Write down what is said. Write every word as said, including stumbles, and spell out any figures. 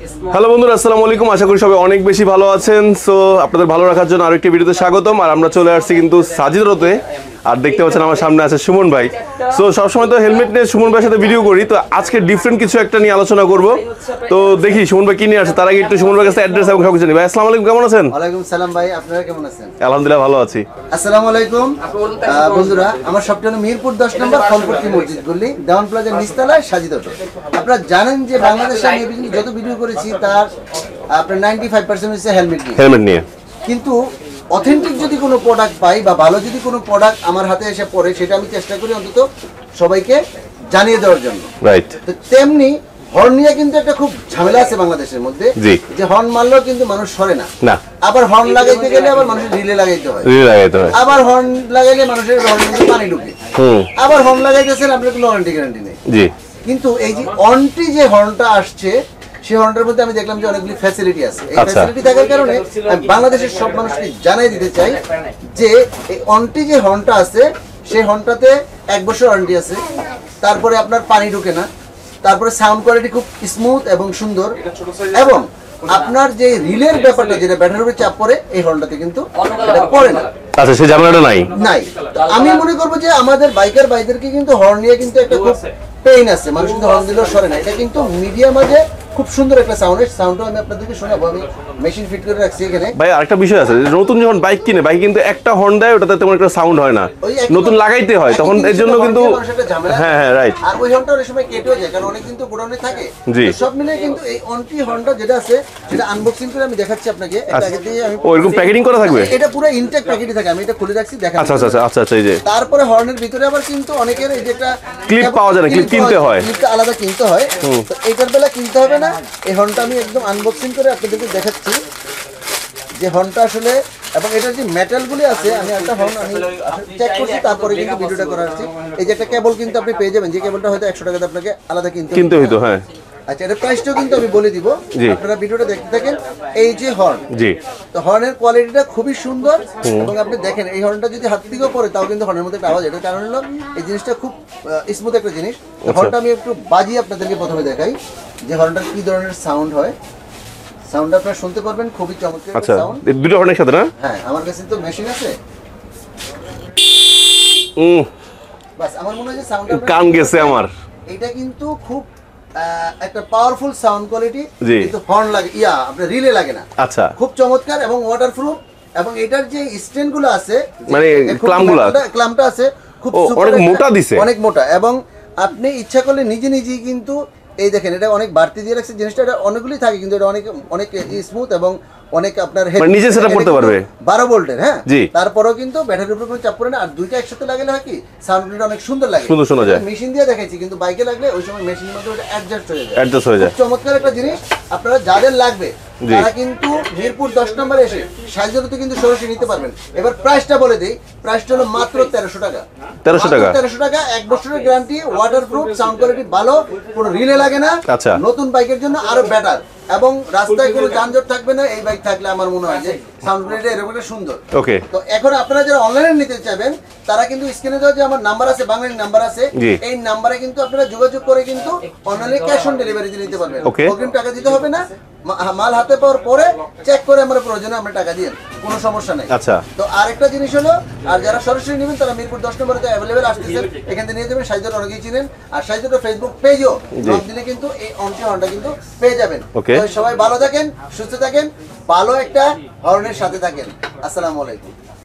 Hello বন্ধুরা, আসসালামু আলাইকুম। আশা করি সবাই অনেক বেশি ভালো আছেন। সো আপনাদের ভালো রাখার জন্য আরেকটি ভিডিওতে স্বাগতম। আর আমরা চলে আসছি কিন্তু সাজিদরতে। আর দেখতে পাচ্ছেন আমার সামনে আছে সুমন ভাই। সো সবসময় তো হেলমেট নিয়ে সুমন ভাইয়ের সাথে ভিডিও করি, তো আজকে ডিফারেন্ট কিছু একটা নিয়ে আলোচনা করব। তো দেখি সুমন ভাই কি নিয়ে আসে। তার আগে একটু সুমন ভাইয়ের কাছে অ্যাড্রেস এবং সবকিছু নিই। ভাই আসসালামু আলাইকুম, কেমন আছেন? ওয়ালাইকুম সালাম ভাই, আপনারা কেমন আছেন? আলহামদুলিল্লাহ ভালো আছি। আসসালামু আলাইকুম বন্ধুরা, আমার সবটা হলো মিরপুর দশ নম্বর ফলপট্টি মসজিদ গলি, দেওয়ান প্লাজার নিচতলায় সাজিদটো। আপনারা জানেন যে বাংলাদেশে আমি যত ভিডিও করেছি তার আপনার নাইনটি ফাইভ পার্সেন্ট হচ্ছে হেলমেট নিয়ে হেলমেট নিয়ে কিন্তু অথেন্টিক যদি কোনো প্রোডাক্ট পাই বা ভালো যদি কোনো প্রোডাক্ট আমার হাতে এসে পড়ে, সেটা আমি চেষ্টা করি অন্তত সবাইকে জানিয়ে দেওয়ার জন্য। রাইট। তো তেমনি হর্ন নিয়ে কিন্তু একটা খুব ঝামেলা আছে বাংলাদেশের মধ্যে, যে হর্ন মারলেও কিন্তু মানুষ সরে না। না, আবার হর্ন লাগাইতে গেলে আবার মানুষের রিলে লাগাইতে হয়, রিলে লাগাইতে হয়। আবার হর্ন লাগাইলে মানুষের হর্নের মধ্যে পানি ঢুকে। হুম। আবার হর্ন লাগাইতেছেন, আপনার কোনো ওয়ারেন্টি গ্যারান্টি নেই। জি। কিন্তু এই যে অনটি যে হর্নটা আসছে, সেই হর্নটার মধ্যে আমি দেখলাম যে অনেকগুলি ফ্যাসিলিটি আছে। এই ফ্যাসিলিটি থাকার কারণে আমি বাংলাদেশের সব মানুষকে জানাই দিতে চাই যে এই অনটি যে হর্নটা আছে, সেই হর্নটাতে এক বছর ওয়ারেন্টি আছে। তারপরে আপনার পানি ঢুকে না, তারপরে সাউন্ড কোয়ালিটি খুব স্মুথ এবং সুন্দর, এবং আপনার যে রিলের ব্যাপারটা যেটা ব্যাটারির উপরে চাপ পড়ে, এই হর্নটাতে কিন্তু এটা পড়ে না। আচ্ছা, সেই ঝামেলাটা নাই নাই। আমি মনে করবো যে আমাদের বাইকার ভাইদেরকে কিন্তু হর্ন নিয়ে কিন্তু একটা খুব পেইন আছে, মানুষ কিন্তু হর্ন দিলেও সরে না। এটা কিন্তু মিডিয়া মাঝে খুব সুন্দর একটা সাউন্ড, এই সাউন্ডটা আমি আপনাদেরকে শোনাবো। আমি মেশিন ফিট করে রাখছি এখানে। ভাই আরেকটা বিষয় আছে, নতুন যখন বাইক কিনে, বাইক কিন্তু একটা হর্ন দেয়, ওটাতে তেমন একটা সাউন্ড হয় না, নতুন লাগাইতে হয়, তখন এর জন্য কিন্তু হ্যাঁ হ্যাঁ রাইট। আর ওই হর্নটা অনেক সময় কেটেও যায়, কারণ অনেক কিন্তু গোডাউনে থাকে। সব মিলে কিন্তু এই অনটি হর্নটা যেটা আছে, সেটা আনবক্সিং করে আমি দেখাচ্ছি আপনাকে। এটা আগে দিয়ে আমি ওইরকম প্যাকেটিং করা থাকবে, এটা পুরো ইনটেক প্যাকেটে থাকে। আমি এটা খুলে রাখছি, দেখা। আচ্ছা আচ্ছা আচ্ছা আচ্ছা। এই যে তারপরে হর্নের ভিতরে আবার কিন্তু অনেকের এই যে একটা ক্লিপ পাওয়া যায় না, ক্লিপ কিনতে হয়, ক্লিপটা আলাদা কিনতে হয়। তো এইটার বেলা কিনতে হবে না। এই হর্নটা আমি একদম আনবক্সিং করে আপনাদেরকে দেখাচ্ছি যে হর্নটা আসলে, এবং এটার যে মেটালগুলি আছে, আমি একটা হর্ন আমি চেক করছি, তারপরে কিন্তু ভিডিওটা করা হচ্ছে। এই যে একটা কেবল কিন্তু আপনি পেয়ে যাবেন, যে কেবলটা হয়তো একশো টাকাতে আপনাকে আলাদা কিনতে কিনতে হইতো। হ্যাঁ। আচ্ছা, এটা প্রাইসটাও কিন্তু আমি বলে দিব, আপনারা ভিডিওটা দেখতে থাকেন। এই যে হর্ন, জি, তো হর্নের কোয়ালিটিটা খুবই সুন্দর, এবং আপনি দেখেন এই হর্নটা যদি হাত থেকেও পড়ে, তাও কিন্তু হর্নের মধ্যে একটা আওয়াজ। এটার কারণ হলো এই জিনিসটা খুব স্মুথ একটা জিনিস। হর্নটা আমি একটু বাজিয়ে আপনাদেরকে প্রথমে দেখাই যে হর্নটার কি ধরনের সাউন্ড হয়। সাউন্ডটা আপনারা শুনতে পারবেন, খুবই চমৎকার সাউন্ড। আচ্ছা, দুটো হর্নের সাথে না? হ্যাঁ, আমার কাছে তো মেশিন আছে। হুম, বাস আমার মনে হয় যে সাউন্ডটা কান গেছে আমার। এটা কিন্তু খুব একটা পাওয়ারফুল সাউন্ড কোয়ালিটি, জি, কিন্তু হর্ন লাগে ইয়া আপনার রিলে লাগে না। আচ্ছা, খুব চমৎকার এবং ওয়াটারপ্রুফ। এবং এটার যে স্ট্যান্ডগুলো আছে, মানে ক্লামগুলো, ক্লামটা আছে খুব অনেক মোটা দিছে, অনেক মোটা। এবং আপনি ইচ্ছা করলে নিজে নিজেই কিন্তু এই দেখেন, এটা অনেক বাড়তি দিয়ে রাখছে জিনিসটা। এটা অনেকগুলি থাকে, কিন্তু এটা অনেক অনেক স্মুথ এবং অনেক আপনার নিজে সেটা করতে পারবে। বারো ভোল্টের, হ্যাঁ। জি। তারপরেও কিন্তু ব্যাটারির উপর কোনো চাপ পড়ে না। আর দুইটা একসাথে লাগালে হয় কি, সাউন্ডটা অনেক সুন্দর লাগে, সুন্দর শোনা যায়। মেশিন দিয়ে দেখাইছি, কিন্তু বাইকে লাগলে ওই সময় মেশিনের মধ্যে ওটা অ্যাডজাস্ট হয়ে যায়, অ্যাডজাস্ট হয়ে যায়। চমৎকার একটা জিনিস। আপনারা যাদের লাগবে তারা কিন্তু মিরপুর দশ নম্বরে এসে সাইজতে কিন্তু সরাসরি নিতে পারবেন। এবার প্রাইসটা বলে দেই, প্রাইসটা হলো মাত্র তেরোশো টাকা। তেরোশো টাকা তেরোশো টাকা, এক বছরের গ্যারান্টি, ওয়াটারপ্রুফ, সাউন্ড কোয়ালিটি ভালো, কোনো রিলে লাগে না। আচ্ছা, নতুন বাইকের জন্য আরো বেটার, এবং রাস্তায় কোনো যানজট থাকবে না। এই বাইক থাকলে আমার মনে হয় যে সাউন্ড কোয়ালিটি এরকম একটা সুন্দর। ওকে। তো এখন আপনারা যারা অনলাইনে নিতে চাইবেন, তারা কিন্তু স্ক্রিনে দেওয়া যে আমার নাম্বার আছে, বাংলাদেশ নাম্বার আছে, এই নাম্বারে কিন্তু আপনারা যোগাযোগ করে কিন্তু অনলাইনে ক্যাশ অন ডেলিভারি দিয়ে নিতে পারবেন। অগ্রিম টাকা দিতে হবে না, মাল হাতে পাওয়ার পরে চেক করে আমরা প্রয়োজনে আমরা টাকা দিয়ে, কোনো সমস্যা নাই। আচ্ছা। তো আরেকটা জিনিস হলো, আর যারা সরাসরি নেবেন তারা মিরপুর দশ নম্বরে তো অ্যাভেলেবেল আসতেছেন, এখান থেকে নিয়ে যাবেন। সাইজটা অনেকেই চিনেন, আর সাইজটা ফেসবুক পেজও নাম দিলে কিন্তু এই অনটি হর্নটা কিন্তু পেয়ে যাবেন। সবাই ভালো থাকেন, সুস্থ থাকেন, ভালো একটা হর্নের সাথে থাকেন। আসসালামু আলাইকুম।